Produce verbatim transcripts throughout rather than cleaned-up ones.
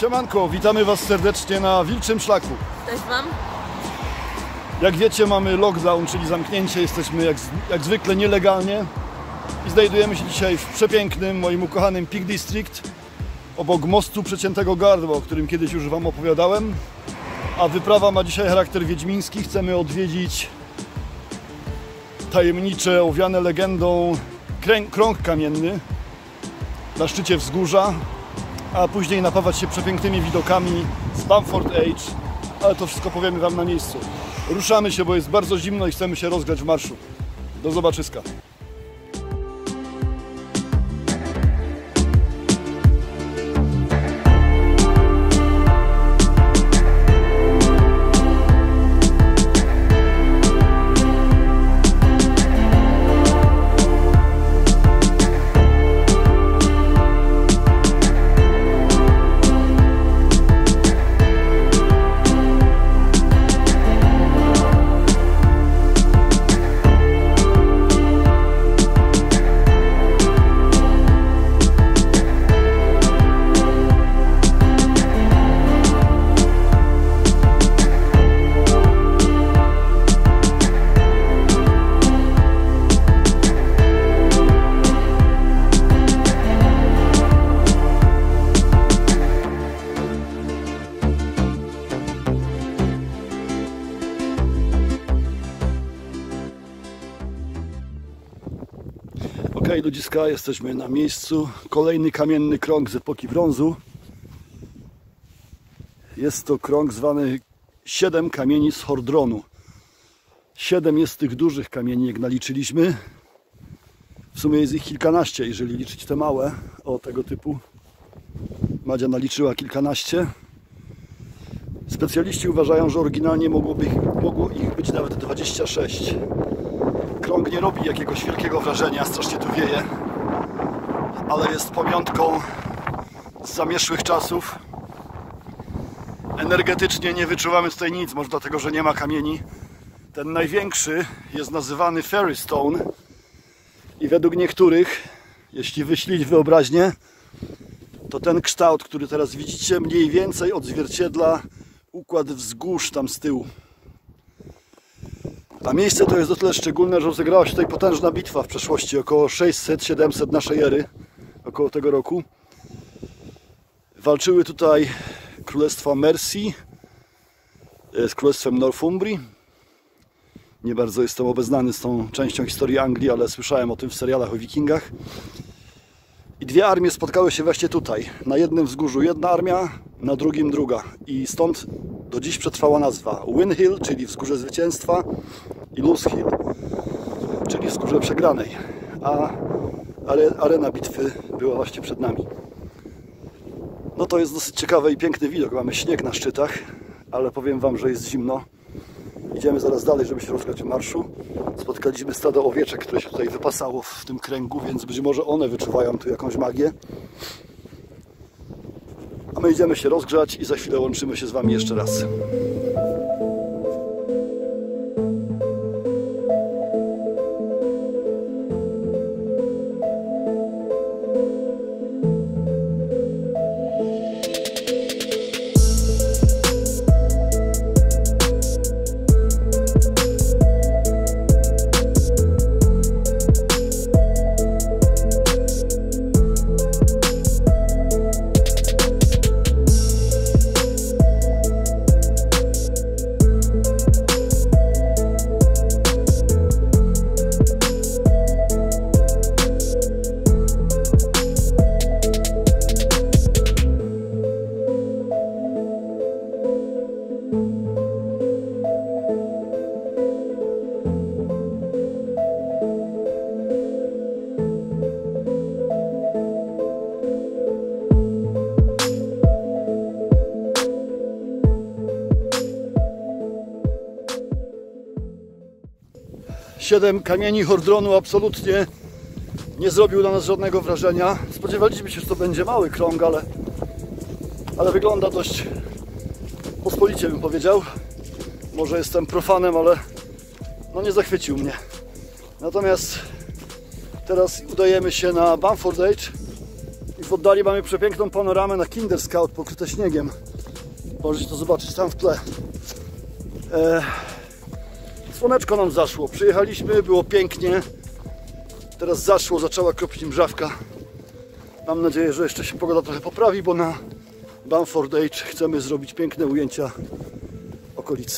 Siemanko, witamy Was serdecznie na Wilczym Szlaku. Cześć Wam. Jak wiecie, mamy lockdown, czyli zamknięcie, jesteśmy jak, jak zwykle nielegalnie i znajdujemy się dzisiaj w przepięknym, moim ukochanym Peak District obok mostu Przeciętego Gardła, o którym kiedyś już Wam opowiadałem. A wyprawa ma dzisiaj charakter wiedźmiński. Chcemy odwiedzić tajemnicze, owiane legendą krąg kamienny na szczycie wzgórza, a później napawać się przepięknymi widokami z Bamford Edge, ale to wszystko powiemy Wam na miejscu. Ruszamy się, bo jest bardzo zimno i chcemy się rozgrzać w marszu. Do zobaczyska. Okej, ludziska, jesteśmy na miejscu. Kolejny kamienny krąg z epoki brązu. Jest to krąg zwany Siedem kamieni z Hordronu. Siedem jest tych dużych kamieni, jak naliczyliśmy. W sumie jest ich kilkanaście, jeżeli liczyć te małe, o tego typu. Madzia naliczyła kilkanaście. Specjaliści uważają, że oryginalnie mogłoby ich, mogło ich być nawet dwadzieścia sześć. Krąg nie robi jakiegoś wielkiego wrażenia, strasznie tu wieje, ale jest pamiątką z zamieszłych czasów. Energetycznie nie wyczuwamy tutaj nic, może dlatego, że nie ma kamieni. Ten największy jest nazywany Fairy Stone i według niektórych, jeśli wyślić wyobraźnię, to ten kształt, który teraz widzicie, mniej więcej odzwierciedla układ wzgórz tam z tyłu. A miejsce to jest o tyle szczególne, że rozegrała się tutaj potężna bitwa w przeszłości, około sześćset siedemset naszej ery, około tego roku. Walczyły tutaj królestwa Mercy z królestwem Northumbrii. Nie bardzo jestem obeznany z tą częścią historii Anglii, ale słyszałem o tym w serialach o wikingach. I dwie armie spotkały się właśnie tutaj. Na jednym wzgórzu jedna armia, na drugim druga. I stąd do dziś przetrwała nazwa Win Hill, czyli wzgórze zwycięstwa, i Lose Hill, czyli wzgórze przegranej. A arena bitwy była właśnie przed nami. No to jest dosyć ciekawy i piękny widok. Mamy śnieg na szczytach, ale powiem Wam, że jest zimno. Idziemy zaraz dalej, żeby się rozgrzać w marszu. Spotkaliśmy stado owieczek, które się tutaj wypasało w tym kręgu, więc być może one wyczuwają tu jakąś magię. A my idziemy się rozgrzać i za chwilę łączymy się z Wami jeszcze raz. Siedem kamieni Hordronu absolutnie nie zrobił na nas żadnego wrażenia. Spodziewaliśmy się, że to będzie mały krąg, ale, ale wygląda dość pospolicie, bym powiedział. Może jestem profanem, ale no nie zachwycił mnie. Natomiast teraz udajemy się na Bamford Edge, W oddali mamy przepiękną panoramę na Kinder Scout pokryte śniegiem. Możecie to zobaczyć tam w tle. E, słoneczko nam zaszło. Przyjechaliśmy, było pięknie. Teraz zaszło, zaczęła kropić mrzawka. Mam nadzieję, że jeszcze się pogoda trochę poprawi, bo na Bamford Edge chcemy zrobić piękne ujęcia okolicy.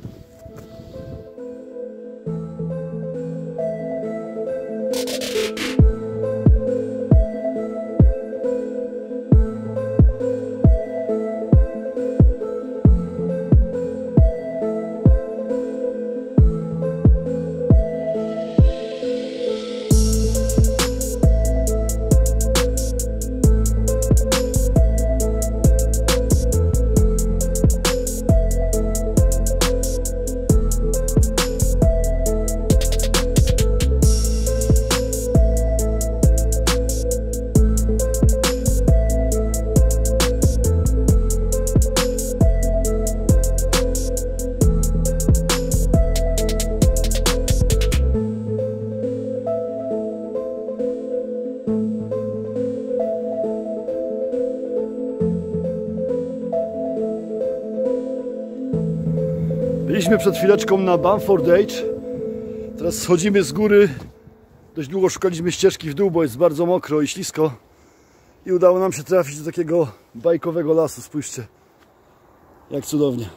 Byliśmy przed chwileczką na Bamford Edge. Teraz schodzimy z góry. Dość długo szukaliśmy ścieżki w dół, bo jest bardzo mokro i ślisko. I udało nam się trafić do takiego bajkowego lasu. Spójrzcie, jak cudownie.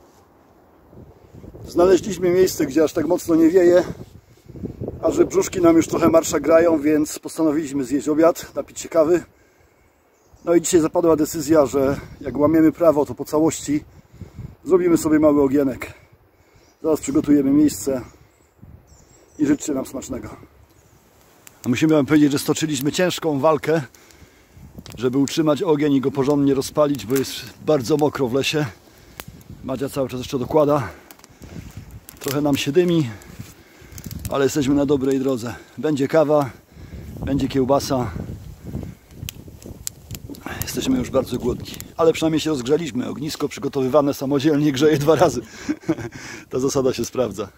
Znaleźliśmy miejsce, gdzie aż tak mocno nie wieje, a że brzuszki nam już trochę marsza grają, więc postanowiliśmy zjeść obiad, napić się kawy. No i dzisiaj zapadła decyzja, że jak łamiemy prawo, to po całości zrobimy sobie mały ogienek. Zaraz przygotujemy miejsce i życzcie nam smacznego. A musimy wam powiedzieć, że stoczyliśmy ciężką walkę, żeby utrzymać ogień i go porządnie rozpalić, bo jest bardzo mokro w lesie. Madzia cały czas jeszcze dokłada. Trochę nam się dymi, ale jesteśmy na dobrej drodze. Będzie kawa, będzie kiełbasa. Jesteśmy już bardzo głodni, ale przynajmniej się rozgrzaliśmy. Ognisko przygotowywane samodzielnie grzeje dwa razy. Ta zasada się sprawdza.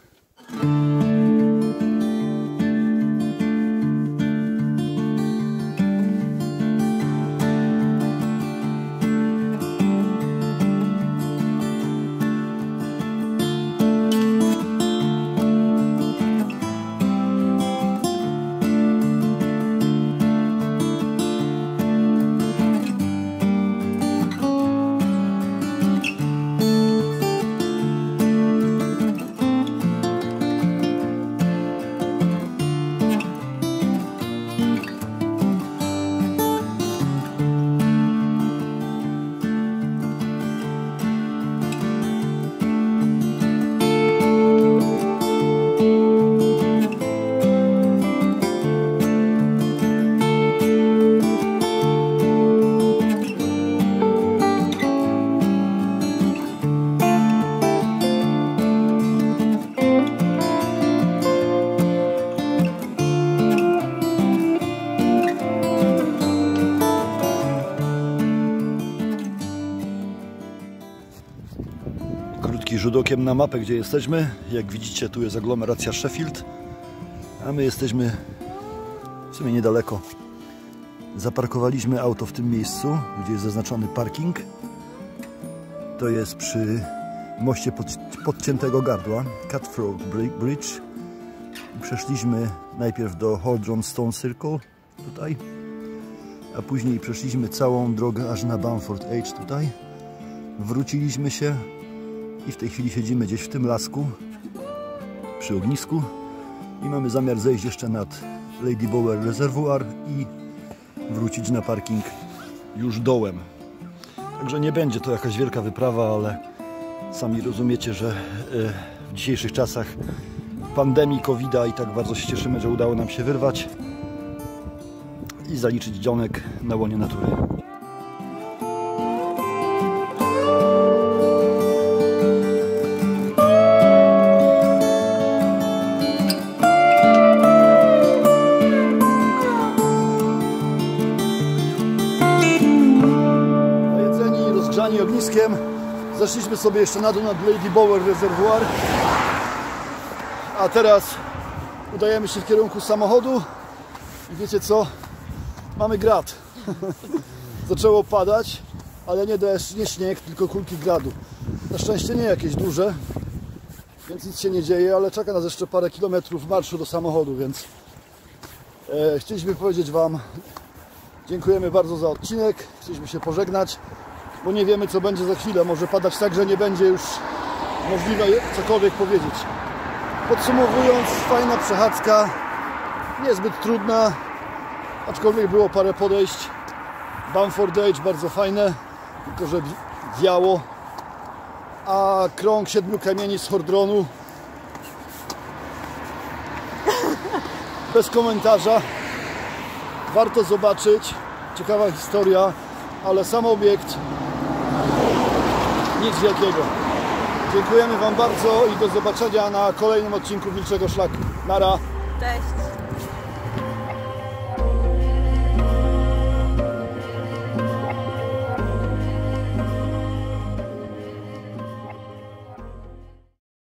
Rzut okiem na mapę, gdzie jesteśmy. Jak widzicie, tu jest aglomeracja Sheffield, a my jesteśmy w sumie niedaleko. Zaparkowaliśmy auto w tym miejscu, gdzie jest zaznaczony parking. To jest przy moście pod, podciętego gardła, Cutthroat Bridge. Przeszliśmy najpierw do Holdron Stone Circle tutaj, a później przeszliśmy całą drogę aż na Bamford Edge tutaj. Wróciliśmy się i w tej chwili siedzimy gdzieś w tym lasku przy ognisku i mamy zamiar zejść jeszcze nad Lady Bower Reservoir i wrócić na parking już dołem. Także nie będzie to jakaś wielka wyprawa, ale sami rozumiecie, że w dzisiejszych czasach pandemii kowida i tak bardzo się cieszymy, że udało nam się wyrwać i zaliczyć dzionek na łonie natury. Ogniskiem. Zeszliśmy sobie jeszcze na dół nad Lady Bower Reservoir, a teraz udajemy się w kierunku samochodu i wiecie co? Mamy grat. Zaczęło padać, ale nie deszcz, nie śnieg, tylko kulki gradu. Na szczęście nie jakieś duże, więc nic się nie dzieje, ale czeka nas jeszcze parę kilometrów marszu do samochodu, więc e, chcieliśmy powiedzieć Wam, dziękujemy bardzo za odcinek, chcieliśmy się pożegnać, bo nie wiemy, co będzie za chwilę. Może padać tak, że nie będzie już możliwe cokolwiek powiedzieć. Podsumowując, fajna przechadzka, niezbyt trudna, aczkolwiek było parę podejść. Bamford Edge bardzo fajne, tylko że wiało, a krąg siedmiu kamieni z Hordronu bez komentarza, warto zobaczyć, ciekawa historia, ale sam obiekt nic wielkiego. Dziękujemy Wam bardzo i do zobaczenia na kolejnym odcinku Wilczego Szlaku. Nara! Cześć!